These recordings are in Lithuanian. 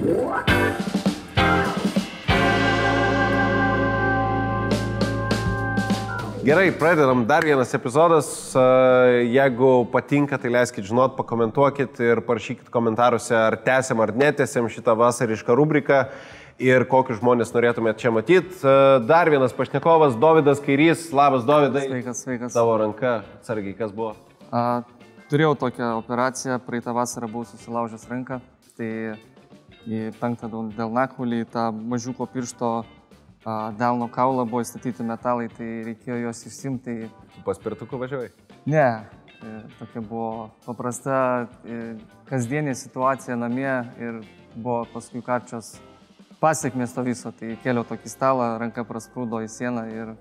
Gerai, pradedam dar vienas epizodas. Jeigu patinka, tai leiskit žinot, pakomentuokit ir parašykit komentaruose, ar tęsiam ar netęsiam šitą vasarišką rubriką ir kokius žmonės norėtumėt čia matyti. Dar vienas pašnekovas, Dovydas Kairys. Labas, Dovydai. Sveikas. Tavo ranka, atsargiai, kas buvo? Turėjau tokią operaciją, praeitą vasarą buvau susilaužęs ranką, tai į 5 delnakaulį, tą mažiuko piršto delno kaulą buvo įstatyti metalai, tai reikėjo juos išsimti. Tu paspirtuku važiavai? Ne, tokia buvo paprasta kasdienė situacija namie ir buvo paskui karčios pasiekmės to viso. Tai kėliau tokį stalą, ranka prasprūdo į sieną ir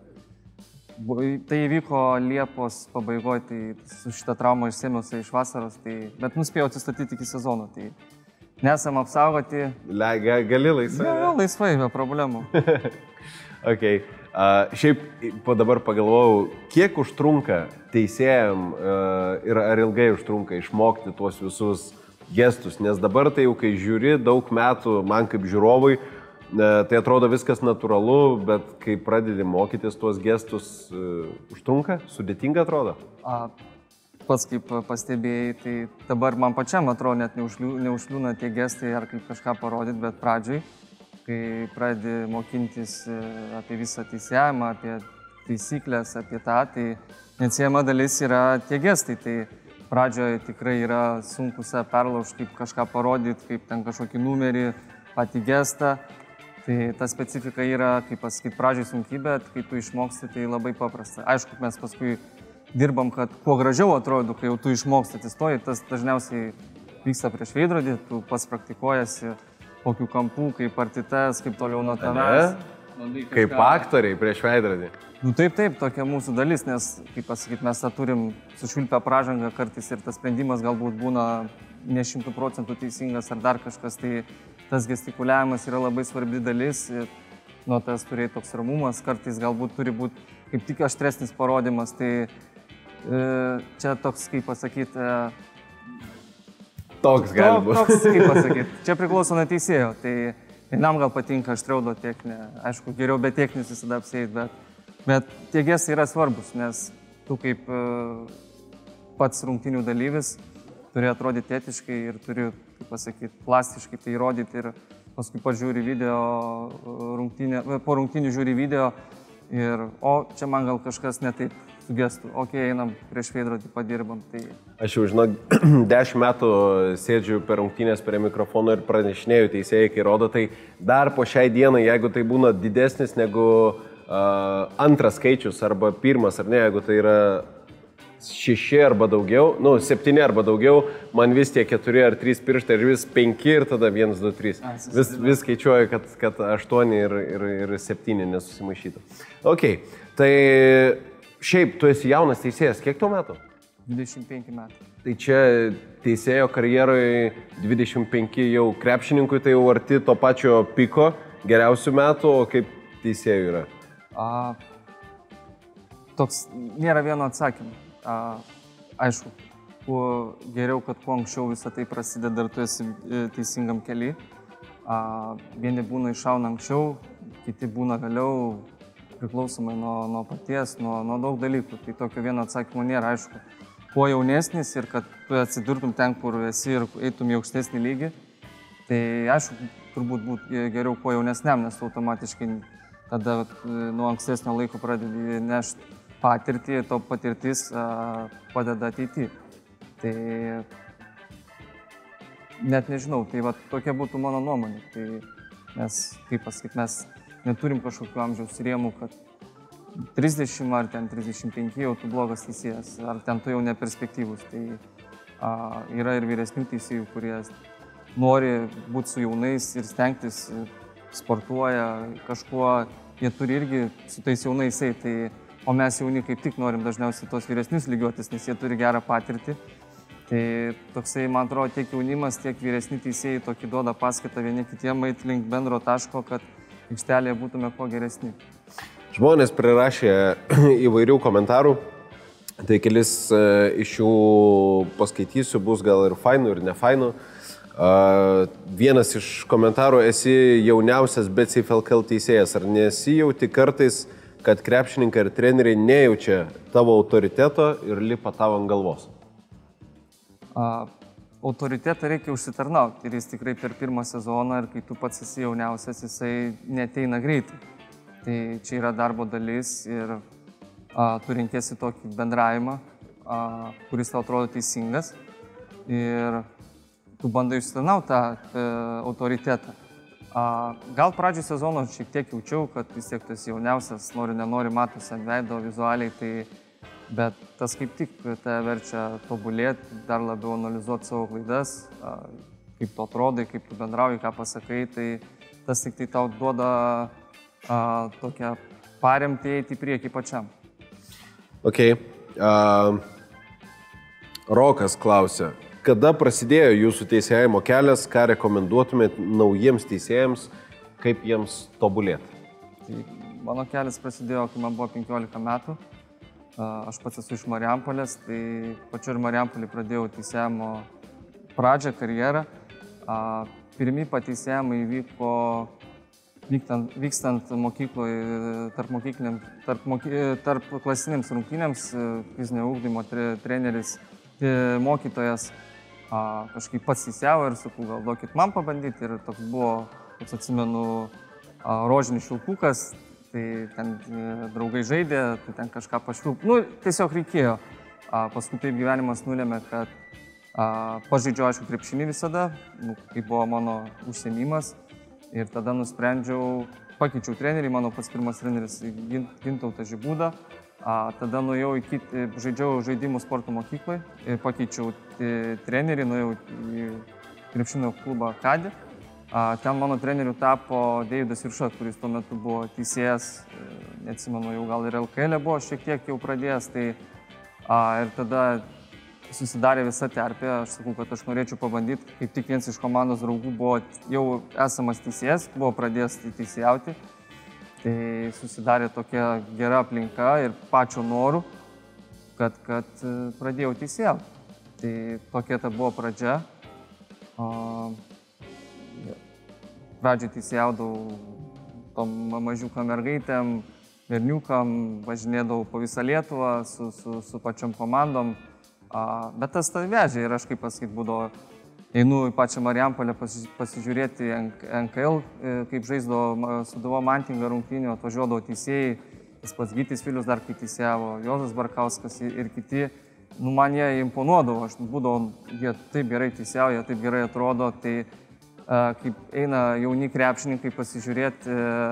tai įvyko Liepos pabaigoje, tai su šitą traumą išsėmiausi iš vasaros, bet nuspėjau atsistatyti iki sezono. Tai nesam apsaugoti. Gali laisvai? Jo, laisvai, be problemų. Ok. Šiaip dabar pagalvojau, kiek užtrunka teisėjam ir ar ilgai užtrunka išmokti tuos visus gestus, nes dabar tai jau kai žiūri daug metų, man kaip žiūrovui, tai atrodo viskas natūralu, bet kai pradedi mokytis tuos gestus, užtrunka, sudėtinga atrodo? Pats kaip pastebėjai, tai dabar man pačiam atrodo net neužliūna tie gestai ar kaip kažką parodyti, bet pradžioj, kai pradedi mokintis apie visą teisėjimą, apie taisyklės, apie tą, tai neatsiejama dalis yra tie gestai. Tai pradžioje tikrai yra sunku save perlaužti, kaip kažką parodyti, kaip ten kažkokį numerį, patį gestą. Tai ta specifika yra, kaip pasakyti, pradžioj sunki, bet kai tu išmoksti, tai labai paprasta. Aišku, mes paskui dirbam, kad kuo gražiau atrodo, kai jau tu išmoksti atsistoji, tas dažniausiai vyksta prieš veidrodį, tu pats praktikuojasi, kokių kampų, kaip artites, kaip toliau nuo tavęs. Kaip aktoriai prieš veidrodį. Taip, tokia mūsų dalis, nes, kaip pasakyti, mes tą turim sušvilpę pražangą kartais ir tas sprendimas galbūt būna ne 100% teisingas ar dar kažkas, tai tas gestikuliavimas yra labai svarbi dalis ir nuo tas turėti toks ramumas, kartais galbūt turi būti kaip tik aštresnis parodymas, tai čia toks, kaip pasakyti, toks gali būti. Toks, kaip pasakyti, čia priklauso nuo teisėjo, tai vienam gal patinka aštriau duoti techninę, aišku, geriau be techninis visada apsėti, bet tie gestai yra svarbus, nes tu kaip pats rungtynių dalyvis turi atrodyti etiškai ir turi, kaip pasakyti, plastiškai tai įrodyti ir paskui pažiūri video, po rungtynių žiūri video ir, čia man gal kažkas ne taip su gestu, einam prieš veidrodį, padirbam. Tai... Aš jau, žinau, 10 metų sėdžiu per rungtynės prie mikrofono ir pranešinėjau teisėjai, kai rodo, tai dar po šiai dienai, jeigu tai būna didesnis negu antras skaičius arba pirmas, ar ne, jeigu tai yra 6 arba daugiau, 7 arba daugiau, man vis tie 4 ar 3 pirštai ir vis 5 ir tada 1, 2, 3. Vis skaičiuoju, kad 8 ir 7 nesusimaišytų. Ok, tai šiaip tu esi jaunas teisėjas, kiek tau metų? 25 metų. Tai čia teisėjo karjeroje 25 jau krepšininkui, tai jau arti to pačio piko geriausių metų, o kaip teisėjų yra? Toks nėra vieno atsakymą. Aišku, kuo geriau, kad kuo anksčiau visą tai prasideda ir tu esi teisingam kely. Vieni būna iššauna anksčiau, kiti būna vėliau, priklausomai nuo paties, nuo daug dalykų. Tai tokio vieno atsakymo nėra, aišku. Kuo jaunesnis ir kad tu atsidurtum ten, kur esi ir eitum į aukštesnį lygį, tai aišku, turbūt būtų geriau kuo jaunesniam, nes automatiškai tada nuo ankstesnio laiko pradedi nešti patirtį, to patirtis padeda ateity. Tai net nežinau, tai tokia būtų mano nuomonė. Tai mes, kaip pasakyti, mes neturim kažkokių amžiaus rėmų, kad 30 ar ten 35 jau tu blogas teisėjas, ar ten tu jau neperspektyvus. Tai yra ir vyresnių teisėjų, kurie nori būti su jaunais ir stengtis, sportuoja kažkuo, jie turi irgi su tais jaunais eiti. O mes jauni kaip tik norim dažniausiai tos vyresnius lygiuotis, nes jie turi gerą patirtį. Tai toksai, man atrodo, tiek jaunimas, tiek vyresni teisėjai tokį duoda paskaitą vieni kitiem eiti link bendro taško, kad aikštelėje būtume kuo geresni. Žmonės prirašė įvairių komentarų, tai kelis iš jų paskaitysiu, bus gal ir fainų, ir nefainų. Vienas iš komentarų, esi jauniausias BCFLKL teisėjas. Ar nesijauti kartais, kad krepšininkai ir treneriai nejaučia tavo autoriteto ir lipa tavo ant galvos? Autoritetą reikia užsitarnauti ir jis tikrai per pirmą sezoną ir kai tu pats esi jauniausias, jisai neteina greitai. Tai čia yra darbo dalis ir tu renkėsi tokį bendravimą, kuris tau atrodo teisingas ir tu bandai užsitarnauti tą autoritetą. Gal pradžioj sezono šiek tiek jaučiau, kad vis tiek tu esi jauniausias, nenori matosi ant veido vizualiai, bet tas kaip tik tave verčia tobulėti, dar labiau analizuoti savo klaidas, kaip tu atrodai, kaip tu bendrauji, ką pasakai, tai tas tik tai tau duoda tokią paremtį eiti į priekį pačiam. Ok. Rokas klausia, kada prasidėjo jūsų teisėjimo kelias, ką rekomenduotumėt naujiems teisėjams, kaip jiems tobulėti? Tai mano kelias prasidėjo, kai man buvo 15 metų. Aš pats esu iš Marijampolės, tai pačiu ir Marijampolį pradėjau teisėjimo pradžią, karjerą. Pirmi pateisėjimai įvyko vykstant mokykloje, tarp klasinėms rungtynėms, fizinio ugdymo treneris, mokytojas kažkaip pats teisėjavo ir sakau, gal duokit man pabandyti. Ir toks buvo, toks atsimenu, rožinis šilpukas. Tai ten draugai žaidė, tai ten kažką pašvilp. Tiesiog reikėjo. Paskui taip gyvenimas nulėmė, kad pažaidžiau, aišku, krepšinį visada, kai buvo mano užsiėmimas. Ir tada nusprendžiau, pakeičiau trenerį, mano pats pirmas treneris Gintautas Žibūda. Tada nuėjau žaidžiau žaidimų sporto mokyklai, pakeičiau trenerį, nuėjau į krepšinio klubą Kadį. Ten mano treneriu tapo Deividas Virša, kuris tuo metu buvo teisėjas, neatsimenu, jau gal ir LKL buvo šiek tiek jau pradėjęs. Ir tada susidarė visa terpė, aš sakau, kad aš norėčiau pabandyti, kaip tik vienas iš komandos draugų buvo jau esamas teisėjas, buvo pradėjęs teisėjauti. Tai susidarė tokia gera aplinka ir pačio norų, kad pradėjau teisėjauti. Tai tokia ta buvo pradžia. Pradžiai teisėjaudavau tom mažiukam mergaitėm, berniukam, važinėdavau po visą Lietuvą su pačiom komandom. Bet tas tai vežė ir aš, kaip pasakyti, būdavo, einu į pačią Marijampolę pasižiūrėti NKL, kaip žaisdavo Sūduva Mantinga rungtynių, atvažiuodavo teisėjai, tas pats Gytis Vilius dar kai teisėjavo, Juozas Barkauskas ir kiti. Man jie imponuodavo, aš būdavo, jie taip gerai teisėjavo, jie taip gerai atrodo, tai kaip eina jauni krepšininkai pasižiūrėti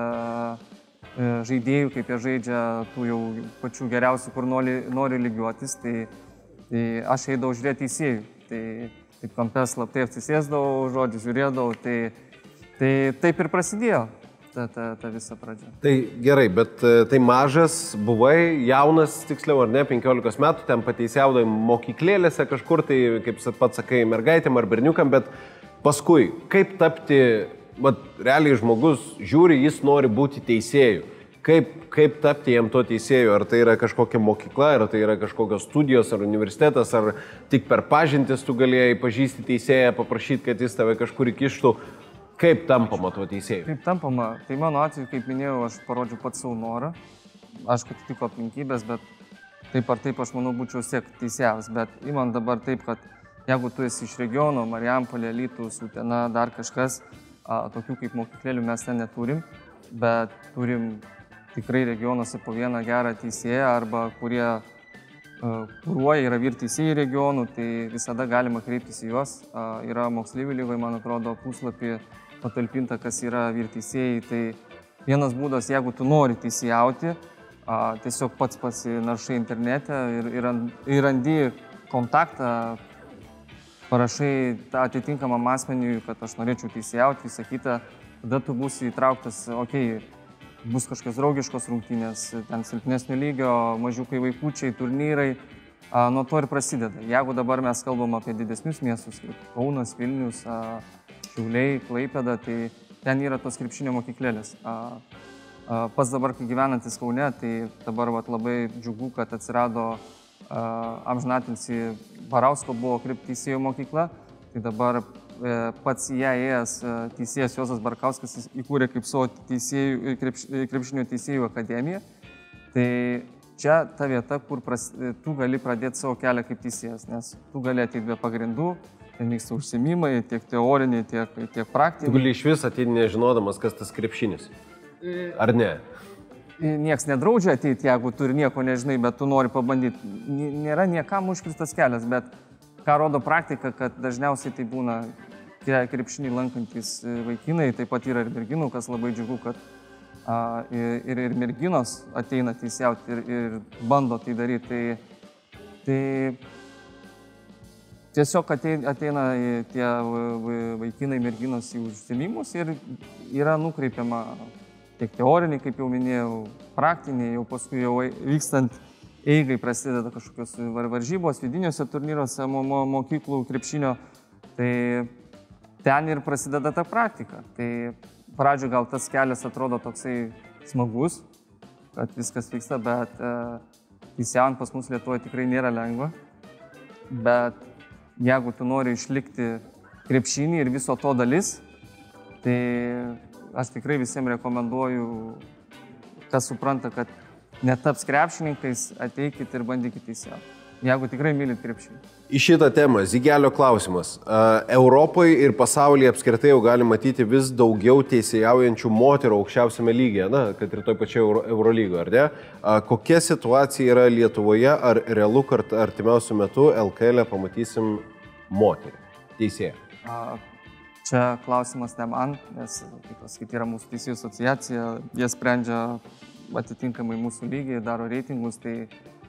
žaidėjų, kaip jie žaidžia tų jau pačių geriausių, kur nori lygiuotis, tai aš eidavau žiūrėti teisėjų. Tai taip kampes slaptai atsisėsdavau, žodžiu žiūrėdavau, tai taip ir prasidėjo ta visa pradžia. Tai gerai, bet tai mažas buvai, jaunas tiksliau ar ne, 15 metų, ten pateisėjaudai mokyklėlėse kažkur, tai kaip pats sakai, mergaitėm ar berniukam, bet paskui, kaip tapti, realiai žmogus žiūri, jis nori būti teisėju. Kaip tapti jam to teisėju? Ar tai yra kažkokia mokykla, ar tai yra kažkokios studijos, ar universitetas, ar tik per pažintis tu galėjai pažįsti teisėją, paprašyti, kad jis tave kažkur įkištų. Kaip tampama tuo teisėju? Kaip tampama? Tai mano atveju, kaip minėjau, aš parodžiau pats savo norą. Aš kad tiko aplinkybės, bet taip ar taip aš manau būčiau siek teisėjas. Bet įman dabar taip, kad jeigu tu esi iš regiono, Marijampolė, Alytus, Utena, dar kažkas, tokių kaip mokyklėlių mes ten neturim, bet turim tikrai regionuose po vieną gerą teisėją arba kurie kuruoja, yra vyr teisėjai regionų, tai visada galima kreiptis į juos. Yra moksleivių lygoje, man atrodo, puslapį patalpinta, kas yra vyr teisėjai. Tai vienas būdas, jeigu tu nori teisėjauti, tiesiog pats pasinaršai internete ir randi kontaktą, parašai atitinkamam asmeniui, kad aš norėčiau teisėjauti, visą kitą, tada tu būsi įtrauktas, bus kažkokios draugiškos rungtynės, ten silpnesnio lygio, mažiukai vaikučiai, turnyrai, nuo to ir prasideda. Jeigu dabar mes kalbam apie didesnius miestus, kaip Kaunas, Vilnius, Šiauliai, Klaipėda, tai ten yra tos krepšinio mokyklėlės. Pats dabar, kai gyvenantis Kaune, tai dabar labai džiugu, kad atsirado amžinatilsį Barausko buvo teisėjų mokykla, tai dabar pats į ją ėjęs teisėjas Juozas Barkauskas įkūrė kaip savo krepšinio teisėjų akademiją. Tai čia ta vieta, kur tu gali pradėti savo kelią kaip teisėjas, nes tu gali ateiti be pagrindų, ten vyksta užsiėmimai, tiek teoriniai, tiek praktiniai. Tu gali iš vis ateiti nežinodamas, kas tas krepšinis. Ar ne? Niekas nedraudžia ateiti, jeigu tu ir nieko nežinai, bet tu nori pabandyti. Nėra niekam užkirstas kelias, bet ką rodo praktika, kad dažniausiai tai būna krepšinį lankantis vaikinai, taip pat yra ir merginų, kas labai džiugu, kad ir merginos ateina teisėjauti ir bando tai daryti. Tai tiesiog ateina tie vaikinai, merginos į užsiėmimus ir yra nukreipiama tiek teoriniai, kaip jau minėjau, praktiniai, jau paskui jau vykstant eigai prasideda kažkokios varžybos, vidiniuose turnyruose mokyklų krepšinio, tai ten ir prasideda ta praktika. Tai pradžio gal tas kelias atrodo toksai smagus, kad viskas vyksta, bet teisėjant pas mus Lietuvoje tikrai nėra lengva. Bet jeigu tu nori išlikti krepšinį ir viso to dalis, tai aš tikrai visiems rekomenduoju, kas supranta, kad netaps krepšininkais, ateikit ir bandykit teisėjauti. Jeigu tikrai mylit krepšinį. Į šitą temą, Zygelio klausimas. Europoje ir pasaulyje apskritai jau gali matyti vis daugiau teisėjaujančių moterų aukščiausiame lygyje, na, kad ir toj pačioj Eurolygoje, ar ne? Kokia situacija yra Lietuvoje, ar realu, kad artimiausiu metu LKL pamatysim moterį teisėją? Čia klausimas ne man, nes, kaip pasakyti, yra mūsų teisėjų asociacija, jie sprendžia atitinkamai mūsų lygiai, daro reitingus, tai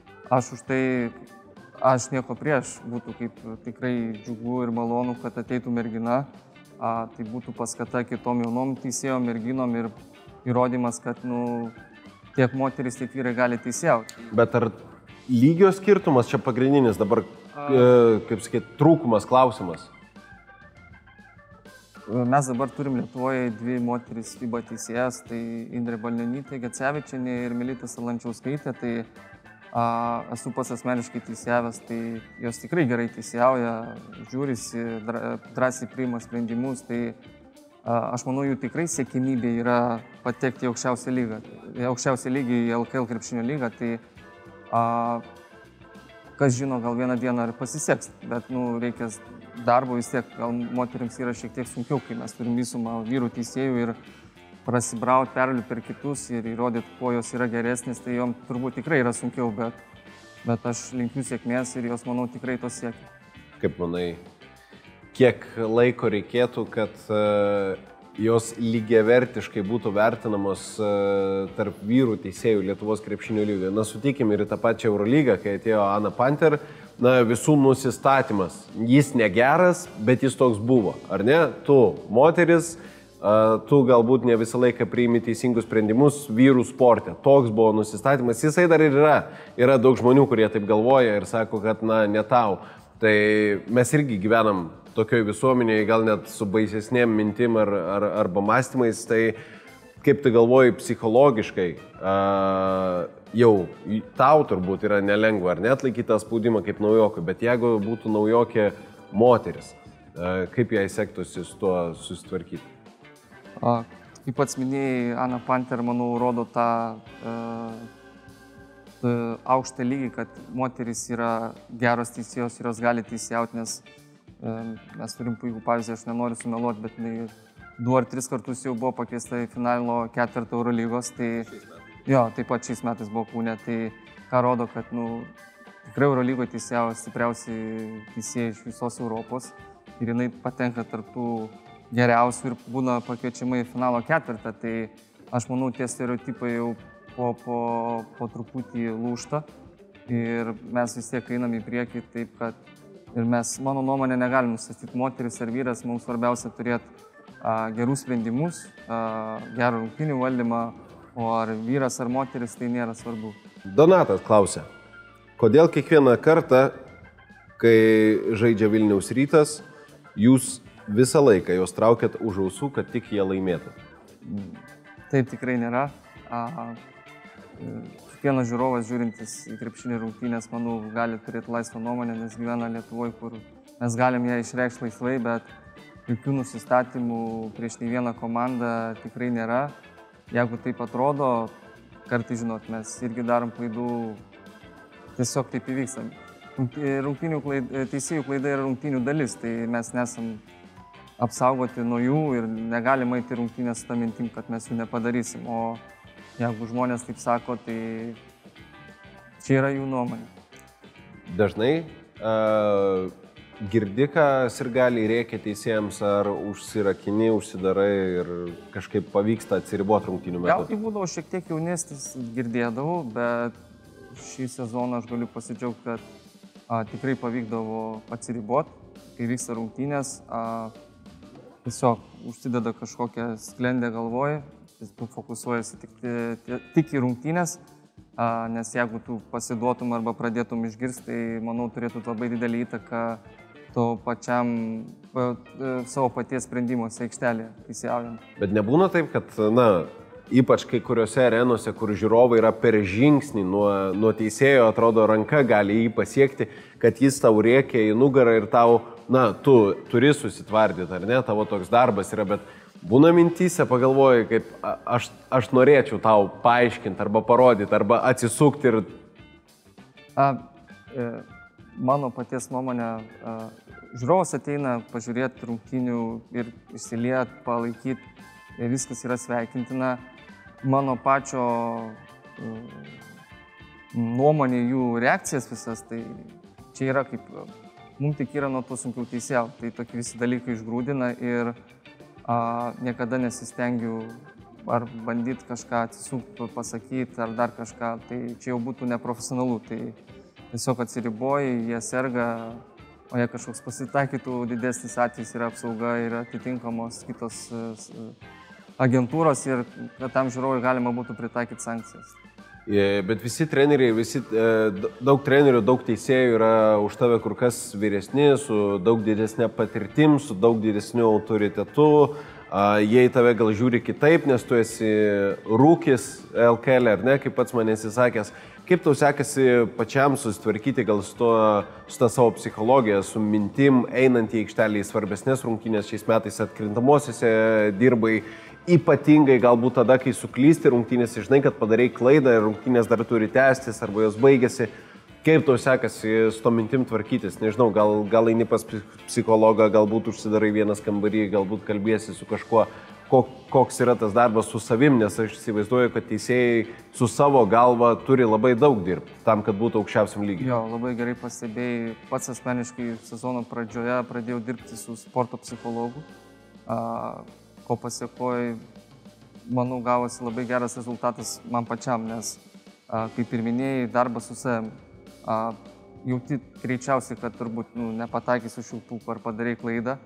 aš nieko prieš, būtų kaip tikrai džiugu ir malonu, kad ateitų mergina, tai būtų paskata kitom jaunom teisėjom, merginom ir įrodymas, kad tiek moteris, tiek vyrai gali teisėjauti. Bet ar lygio skirtumas čia pagrindinis dabar, kaip sakyti, trūkumas klausimas? Mes dabar turim Lietuvoje 2 moteris FIBA teisėjas, tai Indrė Balnenytė Gecevičienė ir Melita Salančiauskaitė, tai esu pats asmeniškai teisėjavęs, tai jos tikrai gerai teisėjauja, žiūrisi, drąsiai priima sprendimus, tai aš manau, jų tikrai siekimybė yra patekti į aukščiausią lygį, į LKL krepšinio lygą, tai kas žino, gal vieną dieną ir pasiseks, bet reikės darbo vis tiek, gal moterims yra šiek tiek sunkiau, kai mes turim visumą vyrų teisėjų ir prasibrauti, perliūti per kitus ir įrodyti, kuo jos yra geresnis, tai jom turbūt tikrai yra sunkiau, bet aš linkiu sėkmės ir jos, manau, tikrai to siekia. Kaip manai, kiek laiko reikėtų, kad jos lygiavertiškai būtų vertinamos tarp vyrų teisėjų Lietuvos krepšinio lygoje? Na, sutikim ir į tą pačią Eurolygą, kai atėjo Ana Panter, visų nusistatymas. Jis negeras, bet jis toks buvo, ar ne? Tu moteris, tu galbūt ne visą laiką priimi teisingus sprendimus vyrų sporte. Toks buvo nusistatymas. Jisai dar ir yra. Yra daug žmonių, kurie taip galvoja ir sako, kad ne tau. Tai mes irgi gyvenam tokioj visuomenėje, gal net su baisesnėm mintim arba mąstymais. Tai kaip tu galvoji psichologiškai, jau tau turbūt yra nelengva, ar net laikyti tą spaudimą kaip naujokui, bet jeigu būtų naujokė moteris, kaip jai sektųsi su tuo susitvarkyti? Kaip pats minėjai, Ana Panter, manau, rodo tą aukštą lygį, kad moteris yra geros teisėjos ir jos gali teisėjauti, nes mes turim puikų pavyzdį, aš nenoriu sumeluoti, bet 2 ar 3 kartus jau buvo pakviesta į finalo 4 Eurolygos, tai jo, taip pat šiais metais buvo Kaune, tai ką rodo, kad tikrai Eurolygoje teisėjavo stipriausi teisėjai iš visos Europos ir jinai patenka tarp tų geriausių ir būna pakviečiama į finalo 4, tai aš manau, tie stereotipai jau po truputį lūžta ir mes vis tiek einam į priekį, taip kad ir mes, mano nuomonė, negalim nustatyti moteris ar vyras, mums svarbiausia turėti gerus sprendimus, gerą rungtynių valdymą, o ar vyras ar moteris, tai nėra svarbu. Donatas klausia, kodėl kiekvieną kartą, kai žaidžia Vilniaus Rytas, jūs visą laiką jos traukiat už ausų, kad tik jie laimėtų? Taip tikrai nėra. Kiekvienas žiūrovas žiūrintis į krepšinį rungtynės, manau, gali turėti laisvą nuomonę, nes gyvena Lietuvoje, kur mes galim ją išreikšti laisvai, bet jokių nusistatymų prieš nei vieną komandą tikrai nėra. Jeigu taip atrodo, kartais, žinot, mes irgi darom klaidų, tiesiog taip įvyksta. Teisėjų klaida yra rungtynių dalis, tai mes nesam apsaugoti nuo jų ir negalime eiti rungtynės su tą mintim, kad mes jų nepadarysim. O jeigu žmonės taip sako, tai čia yra jų nuomonė. Dažnai girdi, ką sirgaliai rėkia teisėjams, ar užsirakini, užsidarai ir kažkaip pavyksta atsiriboti rungtynių metu? Gal tai būdavo šiek tiek jaunesnis, girdėdavau, bet šį sezoną aš galiu pasidžiaugti, kad tikrai pavykdavo atsiriboti, kai vyksta rungtynės. Tiesiog užsideda kažkokią sklendę galvoje, tu fokusuojasi tik į rungtynės, nes jeigu tu pasiduotum arba pradėtum išgirsti, tai manau turėtų labai didelį įtaką to pačiam savo paties sprendimuose aikštelėje teisėjaujant. Bet nebūna taip, kad, ypač kai kuriuose arenose, kur žiūrovai yra per žingsnį nuo teisėjo, atrodo, ranka gali jį pasiekti, kad jis tau rėkia į nugarą ir tau, tu turi susitvardyti, ar ne, tavo toks darbas yra, bet būna mintyse, pagalvoji, kaip aš norėčiau tau paaiškinti arba parodyti, arba atsisukti ir... Mano paties nuomonė, žiūrovas ateina pažiūrėti rungtynių ir išsiliet, palaikyti, viskas yra sveikintina. Mano pačio nuomonė, jų reakcijas visas, tai čia yra kaip, mums tik yra nuo to sunkiau teisėjauti, tai tokie visi dalykai išgrūdina ir niekada nesistengiu ar bandyti kažką atsisukti, pasakyti ar dar kažką, tai čia jau būtų neprofesionalu, tai tiesiog atsiriboji, jie serga, o jei kažkoks pasitaikytų didesnis atvejis yra apsauga ir atitinkamos kitos agentūros ir tam žiūrovui galima būtų pritaikyti sankcijas. Bet visi treneriai, daug trenerių, daug teisėjų yra už tave kur kas vyresni, su daug didesnė patirtim, su daug didesniu autoritetu. Jie į tave gal žiūri kitaip, nes tu esi rūkis LKL, ar ne, kaip pats man esi sakęs. Kaip tau sekasi pačiam susitvarkyti gal su ta savo psichologija, su mintim, einant į aikštelį į svarbesnės rungtynės, šiais metais atkrintamosiose dirbai, ypatingai galbūt tada, kai suklysti rungtynės, žinai, kad padarai klaidą ir rungtynės dar turi tęstis arba jos baigėsi. Kaip tau sekasi su to mintim tvarkytis? Nežinau, gal eini pas psichologą, galbūt užsidarai vienas kambarį, galbūt kalbėsi su kažkuo, koks yra tas darbas su savim, nes aš įsivaizduoju, kad teisėjai su savo galva turi labai daug dirbti tam, kad būtų aukščiausiam lygiai. Jo, labai gerai pastebėjai. Pats asmeniškai sezono pradžioje pradėjau dirbti su sporto psichologu, ko pasiekoje, manau, gavosi labai geras rezultatas man pačiam, nes, kaip ir minėjai, darbas su savim. Jauti greičiausiai, kad turbūt nepataikysiu šilpūkų ar padarai klaidą.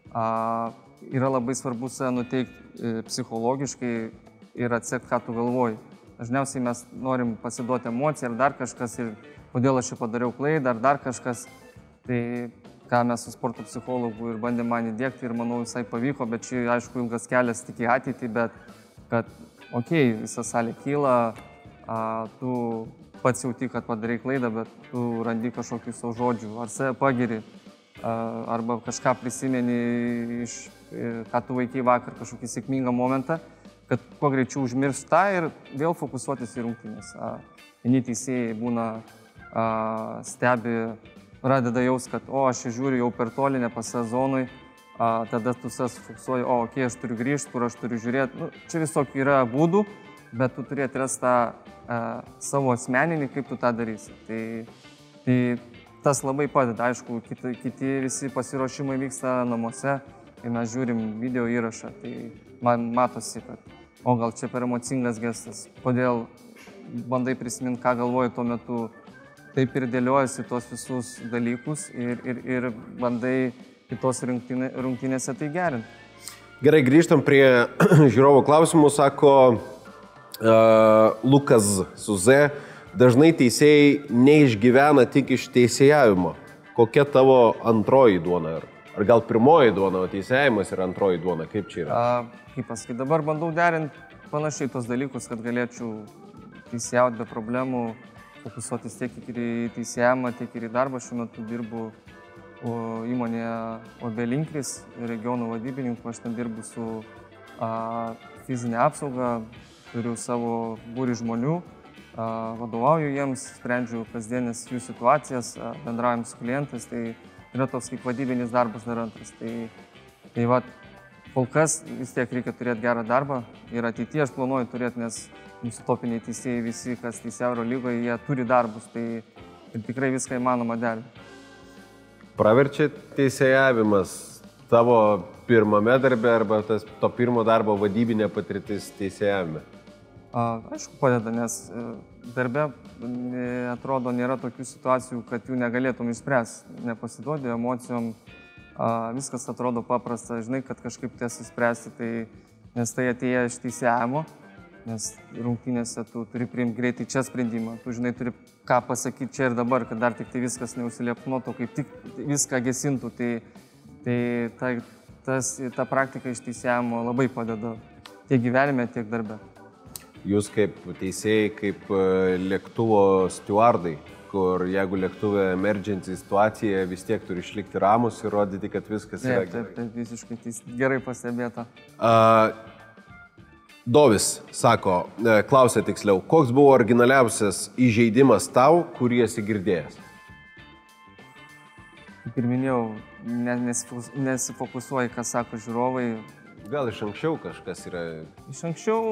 Yra labai svarbu save nuteikti psichologiškai ir atsekti, ką tu galvoji. Dažniausiai mes norim pasiduoti emociją ar dar kažkas ir kodėl aš čia padariau klaidą ar dar kažkas. Tai ką mes su sporto psichologu ir bandėm man įdiegti ir manau visai pavyko, bet čia aišku ilgas kelias tik į ateitį, bet kad visa salė kyla, tu pats jauti, kad padarai klaidą, bet tu randi kažkokių savo žodžių, ar save pagiri, arba kažką prisimeni ką tu vaikai vakar, kažkokį sėkmingą momentą, kad kuo greičiau užmiršti tą ir vėl fokusuotis į rungtynės. Vieni teisėjai būna stebi, pradeda jaus, kad aš čia žiūriu jau per toli, ne pas sezonui, tada tu fokusuoji, aš turiu grįžti, kur aš turiu žiūrėti. Čia visokių yra būdų, bet tu turi atrasti tą savo asmeninį, kaip tu tą darysi. Tai tas labai padeda, aišku, kiti visi pasiruošimai vyksta namuose, kai mes žiūrim video įrašą, tai man matosi, kad gal čia per emocingas gestas, kodėl bandai prisiminti, ką galvoji tuo metu, taip ir dėliojasi tuos visus dalykus ir bandai kitos rungtynėse tai gerinti. Gerai, grįžtam prie žiūrovų klausimų, sako Lukas Suze. Dažnai teisėjai neišgyvena tik iš teisėjavimo. Kokia tavo antroji duona? Ar gal pirmoji duona, o teisėjavimas yra antroji duona? Kaip čia yra? Kaip pasakyti, dabar bandau derinti panašiai tos dalykus, kad galėčiau teisėjauti be problemų, fokusuotis tiek ir į teisėjavimą, tiek ir į darbą. Šiuo metu dirbu įmonėje Obelinkris, regionų vadybininkų, aš ten dirbu su fizinė apsauga, turiu savo būrį žmonių, vadovauju jiems, sprendžiu kasdienės jų situacijas, bendraujam su klientais, tai yra toks kaip vadybinis darbas dar antras. Tai va, kol kas vis tiek reikia turėti gerą darbą ir ateityje aš planuoju turėti, nes mūsų topiniai teisėjai visi, kas teisėjų Eurolygoje, jie turi darbus, tai ir tikrai viską įmanoma derinti. Praverčia teisėjavimas tavo pirmame darbe arba to pirmo darbo vadybinė patirtis teisėjavime? Aišku, padeda, nes darbe atrodo nėra tokių situacijų, kad jų negalėtum išspręsti. Nepasiduodi emocijom, viskas atrodo paprasta, žinai, kad kažkaip tiesi spręsti, tai, nes tai atėję iš teisėjavimo, nes rungtynėse tu turi priimti greitai čia sprendimą, tu žinai, turi ką pasakyti čia ir dabar, kad dar tik tai viskas neužsiliepnuotų, kaip tik viską gesintų, tai ta praktika iš teisėjavimo labai padeda tiek gyvenime, tiek darbe. Jūs kaip teisėjai, kaip lėktuvo stewardai, kur jeigu lėktuvė emergency situacija, vis tiek turi išlikti ramus ir rodyti, kad viskas yra gerai. Taip, visiškai gerai pastebėta. Dovis sako, klausia tiksliau, koks buvo originaliausias įžeidimas tau, kurį esi girdėjęs? Kaip ir minėjau, nesifokusuoji, ką sako žiūrovai. Gal iš anksčiau kažkas yra? Iš anksčiau,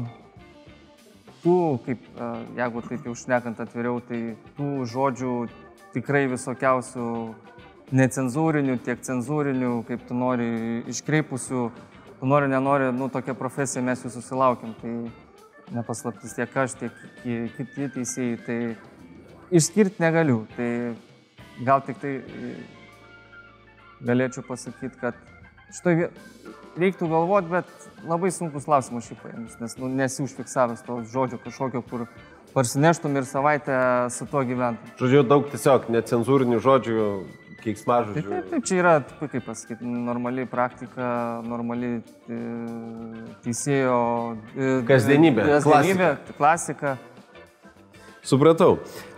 jeigu taip jau šnekant atviriau, tai tų žodžių tikrai visokiausių necenzūrinių, tiek cenzūrinių, kaip tu nori, iškreipusių. Tu nori, nenori, tokia profesija mes jų susilaukiam, tai nepaslaptis tiek aš, tiek kiti teisėjai, tai išskirti negaliu. Tai gal tik tai galėčiau pasakyti, kad šitoj reiktų galvoti, bet labai sunkus klausimas šiaip paėmus, nes nesi užfiksavęs to žodžio kažkokio, kur parsineštum ir savaitę su tuo gyventum. Žodžiu, daug tiesiog necenzūrinių žodžių, keiksmažodžių. Taip, čia yra, kaip pasakyti, normali praktika, normali teisėjo kasdienybė, klasika. Supratau.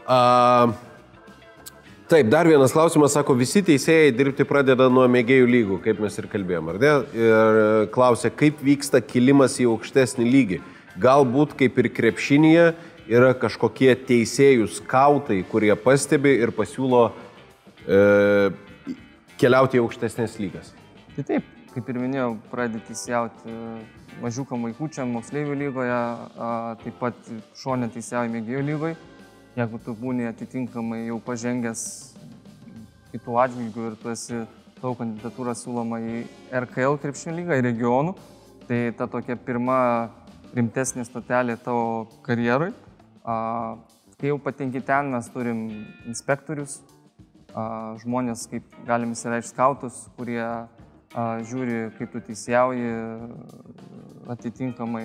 Taip, dar vienas klausimas, sako, visi teisėjai dirbti pradeda nuo mėgėjų lygų, kaip mes ir kalbėjom, ar ne? Ir klausia, kaip vyksta kilimas į aukštesnį lygį. Galbūt, kaip ir krepšinyje, yra kažkokie teisėjų skautai, kurie pastebi ir pasiūlo keliauti į aukštesnės lygas. Tai taip, kaip ir minėjau, pradedi teisėjauti mažiukam vaikučiam moksleivių lygoje, taip pat šonė teisėjauji mėgėjų lygoje. Jeigu tu būni atitinkamai jau pažengęs kitų atžvilgių ir tu esi tavo kandidatūrą siūloma į RKL krepšinio lygą, į regionų, tai ta tokia pirma rimtesnė stotelė tavo karjerui. Kai jau patenki ten, mes turim inspektorius, žmonės, kaip galim įsireikšti skautus, kurie žiūri, kaip tu teisėjauji, atitinkamai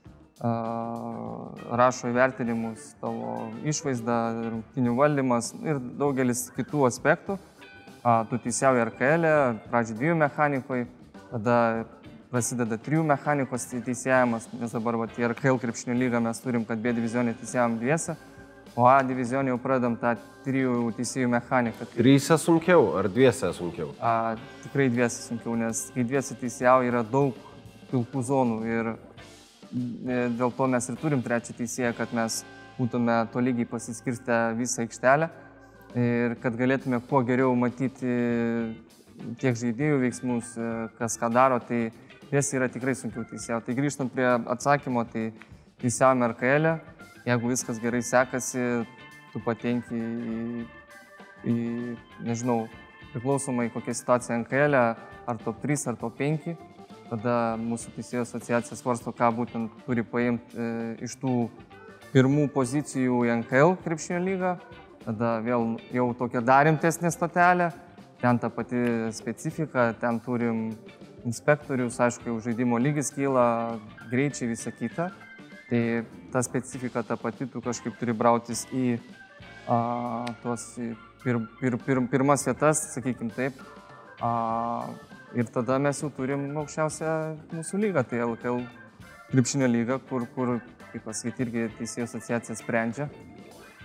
rašo įvertinimus, tavo išvaizda, rungtynių valdymas ir daugelis kitų aspektų. Tu teisėjauji RKL, pradžiai 2 mechanikoje, tada prasideda 3 mechanikos teisėjavimas, nes dabar į RKL krepšinio lygą mes turim, kad B divizionė teisėjavom 2, o A divizionė jau pradedam tą 3 teisėjų mechaniką. 3 sunkiau ar 2 sunkiau? Tikrai 2 sunkiau, nes kai 2 teisėjauja yra daug pilkų zonų ir dėl to mes ir turim 3 teisėją, kad mes būtume tolygiai pasiskirstę visą aikštelę ir kad galėtume kuo geriau matyti tiek žaidėjų veiksmus, kas ką daro, tai 2 yra tikrai sunkiau teisėjauti. Tai grįžtant prie atsakymo, tai teisėjavome RKL, jeigu viskas gerai sekasi, tu patenki į nežinau, priklausomai kokia situacija NKL, ar top 3, ar top 5. Tada mūsų teisėjų asociacija svarsto, ką būtent turi paimti iš tų pirmų pozicijų į NKL krepšinio lygą. Tada vėl jau tokia dar rimtesnė stotelė, ten ta pati specifika, ten turim inspektorius, aišku, jau žaidimo lygis kyla, greičiai visą kitą. Tai ta specifika ta pati, tu kažkaip turi brautis į tuos pirmas vietas, sakykim taip. Ir tada mes jau turim aukščiausią mūsų lygą, tai LKL krepšinio lyga, kur kaip pasakyti, irgi teisėjų asociacija sprendžia.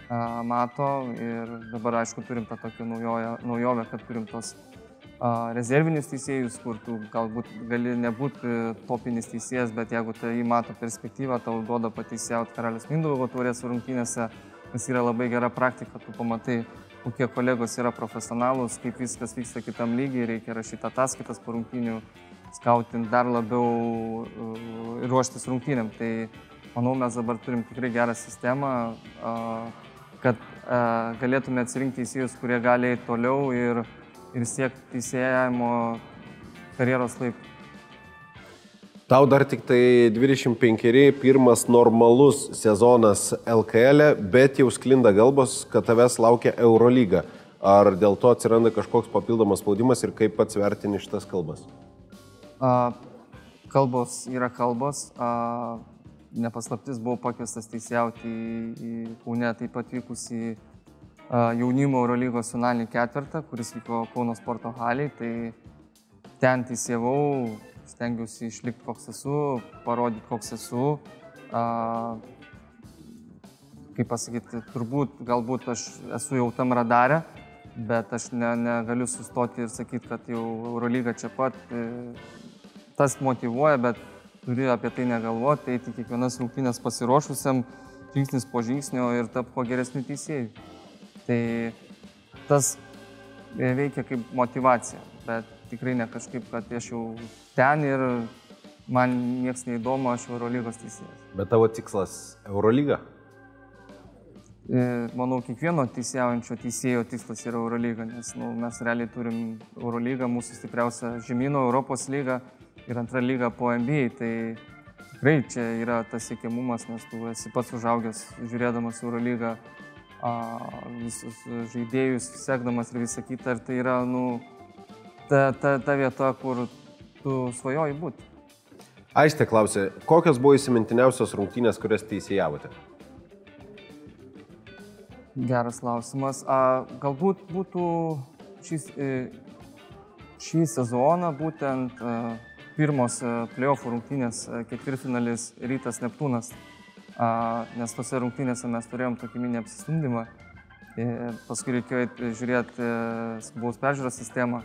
mato ir dabar, aišku, turim tą tokią naujovę, kad turim tos rezervinius teisėjus, kur tu galbūt gali nebūti topinis teisėjas, bet jeigu tai mato perspektyvą, tau duoda pateisėjauti Karaliaus Mindaugo taurės rungtynėse, kas yra labai gera praktika, tu pamatai, kokie kolegos yra profesionalūs, kaip viskas vyksta kitam lygiai, reikia rašyti ataskaitas po rungtynių, skautinti dar labiau ruoštis rungtynėm. Tai manau, mes dabar turim tikrai gerą sistemą, kad galėtume atsirinkti teisėjus, kurie gali eiti toliau ir siekti teisėjavimo karjeros laiptų. Tau dar tik tai 25, pirmas normalus sezonas LKL, bet jau sklinda kalbos, kad tavęs laukia Eurolyga. Ar dėl to atsiranda kažkoks papildomas spaudimas ir kaip pats vertini šitas kalbas? Kalbos yra kalbos. Nepaslaptis, buvau pakviestas teisėjauti į Kaune, taip pat vykusį jaunimo Eurolygos finalinį ketvirtą, kuris vyko Kauno sporto halėj. Tai ten teisėjavau, stengiausi išlikti koks esu, parodyti koks esu. Kaip pasakyti, galbūt aš esu jau tam radare, bet aš negaliu sustoti ir sakyti, kad jau Eurolyga čia pat. Tas motyvuoja, bet turi apie tai negalvoti, eiti kiekvienas rungtynės pasiruošusiam, žingsnis po žingsnio ir tapti kuo geresnių teisėjų. Tai tas veikia kaip motyvacija, bet tikrai ne kažkaip, kad aš jau ten ir man nieks neįdomu, aš Eurolygos teisėjas. Bet tavo tikslas Eurolyga? Manau, kiekvieno teisėjaujančio teisėjo tikslas yra Eurolyga, nes mes realiai turim Eurolygą, mūsų stipriausia žemyno Europos lyga ir antra lyga po NBA, tai tikrai čia yra tas siekiamumas, nes tu esi pats užaugęs žiūrėdamas Eurolygą, visus žaidėjus sekdamas ir visą kitą, ir tai yra ta vieta, kur tu svajoji būti. Aistė klausė, kokios buvo įsimintiniausios rungtynės, kurias teisėjavote? Geras klausimas. Galbūt būtų šį sezoną būtent pirmos play-offų rungtynės ketvirtfinalis Rytas Neptūnas, nes tose rungtynėse mes turėjom tokį mini apsistumdymą. Paskui reikėjo žiūrėti skubaus peržiūros sistemą.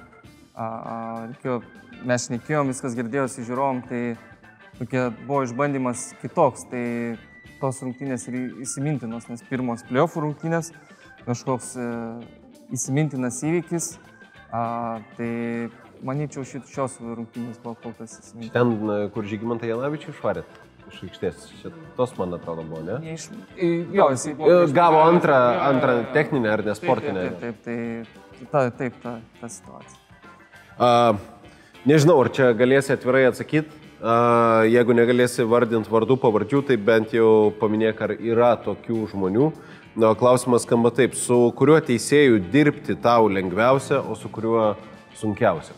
Mes šnekėjom, viskas girdėjosi žiūrovom, tai buvo išbandymas kitoks. Tai tos rungtynės ir įsimintinos, nes pirmos play-offų rungtynės, kažkoks įsimintinas įvykis. Tai manyčiau, šios rungtynės buvo kol kas įsimintinos. Ten, kur Žygimantą Janavičių išvarėt iš aikštės, šitos, man atrodo, buvo, ne? Jo, jisai buvo. Gavo antrą techninę ar nesportinę. Taip, ta situacija. Nežinau, ar čia galėsi atvirai atsakyti. Jeigu negalėsi vardinti vardų pavardžių, tai bent jau paminėk, ar yra tokių žmonių. Klausimas skamba taip, su kuriuo teisėju dirbti tau lengviausia, o su kuriuo sunkiausia?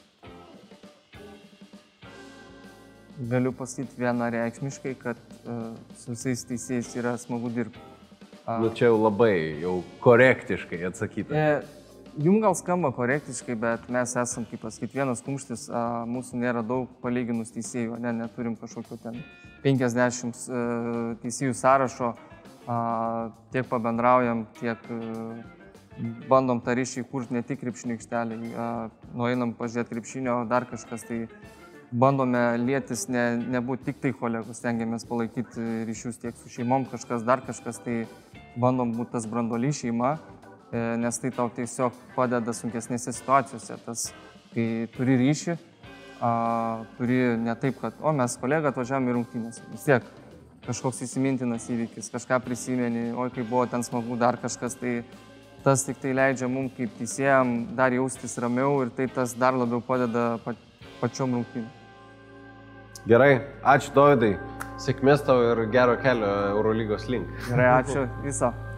Galiu pasakyti vienareikšmiškai, kad su visais teisėjais yra smagu dirbti. Čia jau labai korektiškai atsakyta. Jums gal skamba korektiškai, bet mes esam, kaip pasakyti, vienas kumštis, mūsų nėra daug palyginus teisėjų, neturim kažkokio ten 50 teisėjų sąrašo, tiek pabendraujam, tiek bandom tą ryšį kurti ne tik krepšinio aikštelėj, nueinam pažiūrėti krepšinio, dar kažkas, tai bandome lietis, nebūti tik tai kolegos, stengiamės palaikyti ryšius tiek su šeimom, kažkas, dar kažkas, tai bandom būti tas branduolys šeima, nes tai tau tiesiog padeda sunkesnėse situacijose. Tas, kai turi ryšį, turi ne taip, kad mes kolegą atvažiavome į rungtynės. Vis tiek kažkoks įsimintinas įvykis, kažką prisimeni, kai buvo ten smagu, dar kažkas, tai tas tik tai leidžia mums kaip teisėjam dar jaustis ramiau ir tai tas dar labiau padeda pačiom rungtynėm. Gerai, ačiū Dovydai, sėkmės tau ir gero kelio Eurolygos link. Gerai, ačiū, viso.